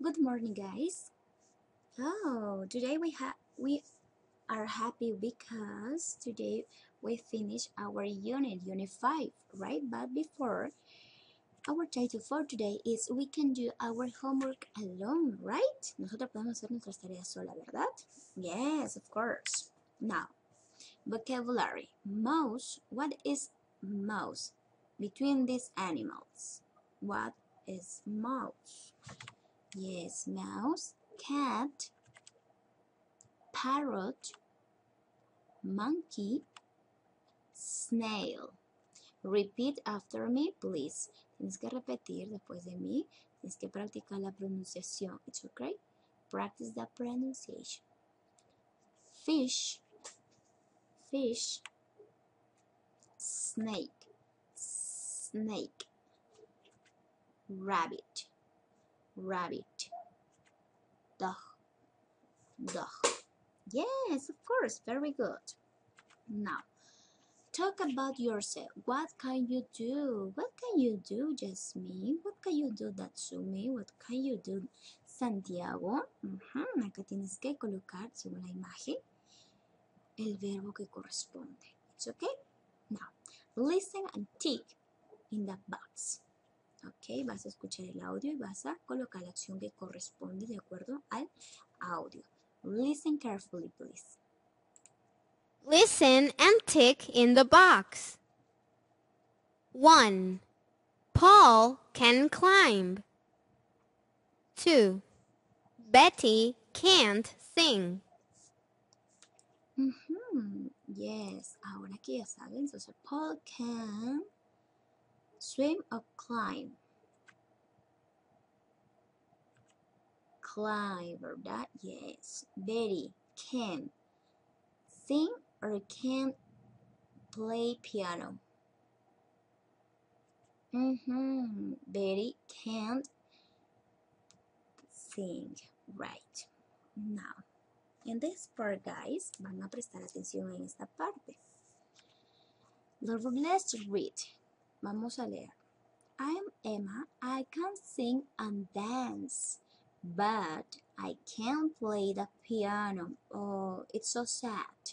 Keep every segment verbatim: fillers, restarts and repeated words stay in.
Good morning, guys. Oh, today we have we are happy because today we finish our unit, unit five, right? But before, our title for today is we can do our homework alone, right? Nosotros podemos hacer nuestras tareas sola, ¿verdad? Yes, of course. Now, vocabulary. Mouse. What is mouse? Between these animals, what is mouse? Yes, mouse, cat, parrot, monkey, snail. Repeat after me, please. Tienes que repetir después de mí. Tienes que practicar la pronunciación. It's okay? Practice the pronunciation. Fish, fish, snake, snake, rabbit, rabbit, dog, dog. Yes, of course, very good. Now, talk about yourself. What can you do? What can you do, Jasmine? What can you do, Datsumi? What can you do, Santiago? Uh-huh. Acá tienes que colocar, según la imagen, el verbo que corresponde. It's okay? Now, listen and tick in the box. Ok, vas a escuchar el audio y vas a colocar la acción que corresponde de acuerdo al audio. Listen carefully, please. Listen and tick in the box. one. Paul can climb. two. Betty can't sing. Mm-hmm. Yes, ahora que ya saben, entonces Paul can swim or climb. Climb, ¿verdad? Yes. Betty can sing or can play piano. Mm-hmm. Betty can't sing. Right. Now, in this part, guys, van a prestar atención en esta parte. Let's read. Vamos a leer. I am Emma. I can sing and dance, but I can't play the piano. Oh, it's so sad.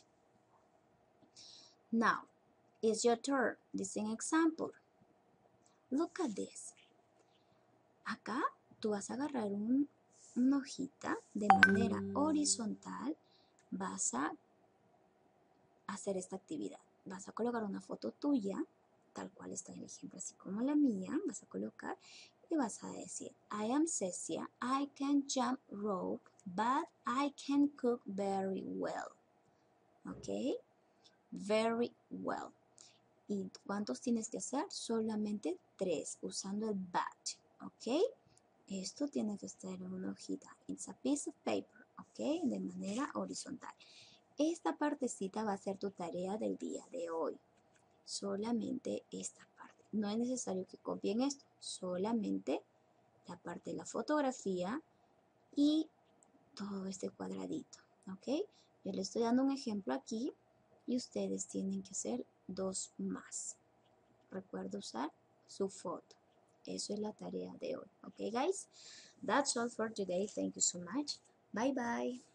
Now, it's your turn. This is an example. Look at this. Acá tú vas a agarrar un, una hojita de manera horizontal. Vas a hacer esta actividad. Vas a colocar una foto tuya, tal cual está en el ejemplo, así como la mía. Vas a colocar y vas a decir, I am Cecia, I can jump rope, but I can cook very well. ¿Ok? Very well. ¿Y cuántos tienes que hacer? Solamente tres, usando el but. ¿Ok? Esto tiene que estar en una hojita. It's a piece of paper. ¿Ok? De manera horizontal. Esta partecita va a ser tu tarea del día de hoy. Solamente esta parte. No es necesario que copien esto. Solamente la parte de la fotografía y todo este cuadradito. ¿Ok? Yo les estoy dando un ejemplo aquí y ustedes tienen que hacer dos más. Recuerda usar su foto. Eso es la tarea de hoy. ¿Ok, guys? That's all for today. Thank you so much. Bye, bye.